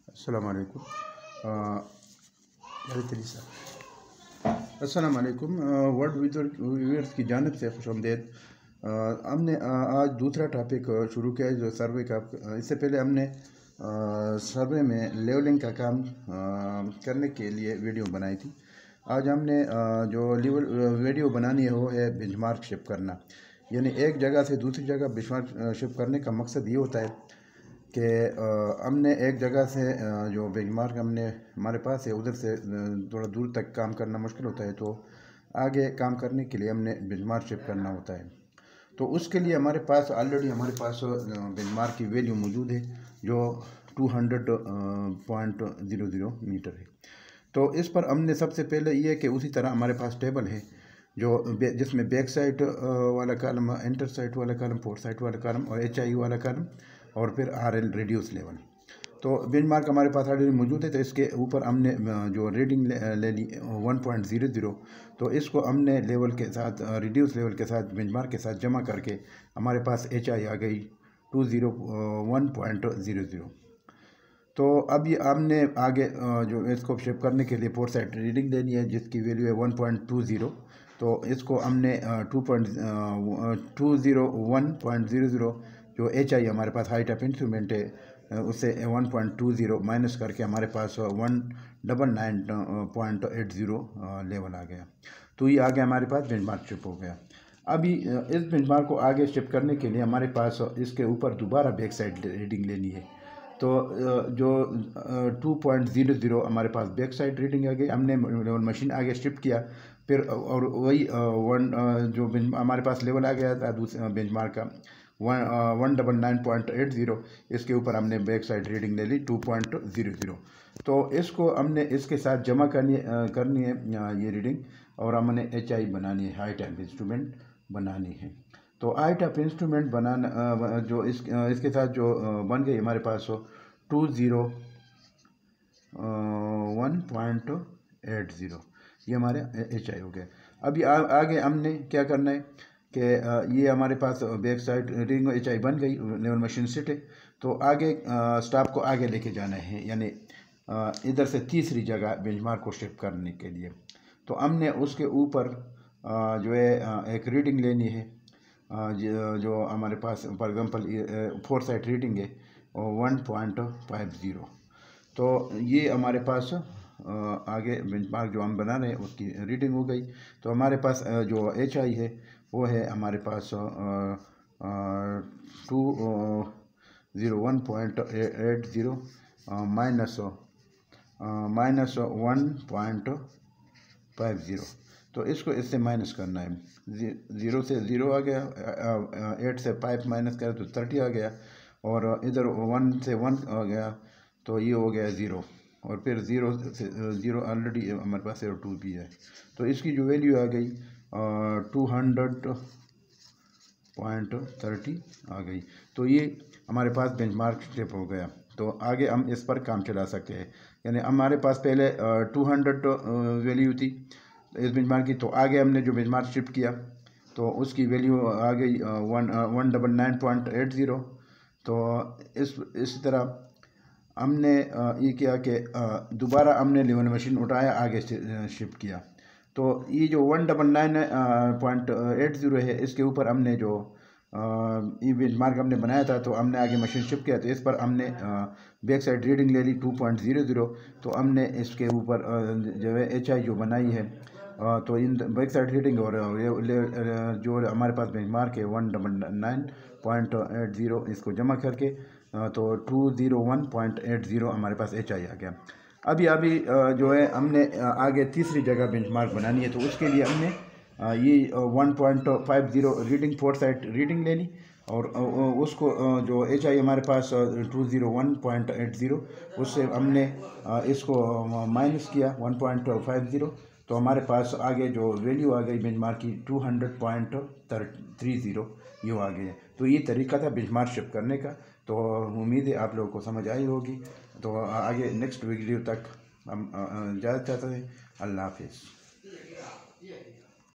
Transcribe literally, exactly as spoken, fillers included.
अस्सलाम वालेकुम। अस्सलाम वालेकुम। वर्ल्ड व्यूअर्स की जानिब से खुशामदीद। हमने आज दूसरा टॉपिक शुरू किया है जो सर्वे का। इससे पहले हमने सर्वे में लेवलिंग का काम करने के लिए वीडियो बनाई थी। आज हमने जो लेवल वीडियो बनानी है वो है बेंचमार्क शिप करना, यानी एक जगह से दूसरी जगह बेंचमार्क शिप करने का मकसद ये होता है कि हमने एक जगह से जो बेंचमार्क हमने हमारे पास है उधर से थोड़ा दूर तक काम करना मुश्किल होता है, तो आगे काम करने के लिए हमने बेंचमार्क शिफ्ट करना होता है। तो उसके लिए हमारे पास ऑलरेडी हमारे पास बेंचमार्क की वैल्यू मौजूद है जो two hundred point zero zero metre है। तो इस पर हमने सबसे पहले ये कि उसी तरह हमारे पास टेबल है जो जिसमें बैक साइड वाला कॉलम, इंटर साइड वाला कॉलम, फोर साइड वाला कॉलम और एच आई वाला कॉलम और फिर आर एल रिड्यूस लेवल। तो बेंचमार्क हमारे पास ऑलरेडी मौजूद है, तो इसके ऊपर हमने जो रीडिंग ले, ले ली वन पॉइंट ज़ीरो ज़ीरो, तो इसको हमने लेवल के साथ रिड्यूस लेवल के साथ बेंचमार्क के साथ जमा करके हमारे पास एच आई आ गई two zero one point zero zero. तो अब ये हमने आगे जो इसको शिफ्ट करने के लिए फोर साइड रीडिंग लेनी है जिसकी वैल्यू है वन पॉइंट टू ज़ीरो। तो इसको हमने two point two zero one point zero zero जो एच आई हमारे पास हाइट ऑफ इंस्ट्रूमेंट है उससे one point two zero minus करके हमारे पास one double nine point eight zero level आ गया। तो ये आगे हमारे पास बेंचमार्क शिफ्ट हो गया। अभी इस बेंचमार्क को आगे शिफ्ट करने के लिए हमारे पास इसके ऊपर दोबारा बैक साइड रीडिंग लेनी है। तो जो टू पॉइंट ज़ीरो ज़ीरो हमारे पास बैक साइड रीडिंग आ गई, हमने लेवल मशीन आगे शिफ्ट किया फिर और वही वन जो हमारे पास लेवल आ गया था दूसरे बेंचमार्क का one one double nine point eight zero, इसके ऊपर हमने बैक साइड रीडिंग ले ली टू पॉइंट ज़ीरो ज़ीरो। तो इसको हमने इसके साथ जमा करनी करनी है ये रीडिंग और हमने एच आई बनानी है, हाइट ऑफ इंस्ट्रूमेंट बनानी है। तो हाइट ऑफ इंस्ट्रूमेंट बनाना जो इस इसके साथ जो बन गई हमारे पास two zero one point eight zero, ये हमारे एच आई हो गया। अभी आ, आगे हमने क्या करना है कि ये हमारे पास back side reading H I बन गई, लेवल मशीन सेट है। तो आगे स्टाफ को आगे लेके जाना है, यानी इधर से तीसरी जगह बेंचमार्क को शिफ्ट करने के लिए। तो हमने उसके ऊपर जो है एक रीडिंग लेनी है जो हमारे पास for example fore side reading है वन पॉइंट फाइव ज़ीरो। तो ये हमारे पास आगे बेंचमार्क जो हम बना रहे हैं उसकी रीडिंग हो गई। तो हमारे पास जो एच आई है वो है हमारे पास two zero one point eight zero minus minus one point five zero. तो इसको इससे माइनस करना है, ज़ीरो से ज़ीरो आ गया, एट से फाइव माइनस करें तो थर्टी आ गया, और इधर वन से वन आ गया तो ये हो गया ज़ीरो, और फिर ज़ीरो से ज़ीरो ऑलरेडी हमारे पास टू भी है। तो इसकी जो वैल्यू आ गई टू हंड्रेड पॉइंट थर्टी आ गई। तो ये हमारे पास बेंचमार्क स्टेप हो गया। तो आगे हम इस पर काम चला सकते हैं, यानी हमारे पास पहले टू हंड्रेड वैल्यू थी इस बेंचमार्क की, तो आगे हमने जो बेंचमार्क शिफ्ट किया तो उसकी वैल्यू आ गई one one double nine point eight zero. तो इस इस तरह हमने ये किया कि दोबारा हमने लेवल मशीन उठाया, आगे शिफ्ट किया। तो ये जो one double nine point eight zero है इसके ऊपर हमने जो ये बेंचमार्क हमने बनाया था तो हमने आगे मशीन शिफ्ट किया, तो इस पर हमने बैक साइड रीडिंग ले ली टू पॉइंट ज़ीरो ज़ीरो। तो हमने इसके ऊपर जो है एच आई जो बनाई है तो इन बैक साइड रीडिंग और जो हमारे पास बेंचमार्क है one double nine point eight zero, इसको जमा करके तो two zero one point eight zero हमारे पास एच आई आ गया। अभी अभी जो है हमने आगे तीसरी जगह बेंचमार्क बनानी है, तो उसके लिए हमने ये one point five zero reading fore side reading ले ली और उसको जो एच आई हमारे पास two zero one point eight zero उससे हमने इसको माइनस किया वन पॉइंट फाइव ज़ीरो। तो हमारे पास आगे जो वैल्यू आ गई बेंचमार्क की two hundred point three zero ये आ गई है। तो ये तरीका था बेंचमार्क शिफ्ट करने का। तो उम्मीद है आप लोगों को समझ आई होगी। तो आगे नेक्स्ट वीडियो तक हम इजाज़त चाहते हैं। अल्लाह हाफिज़।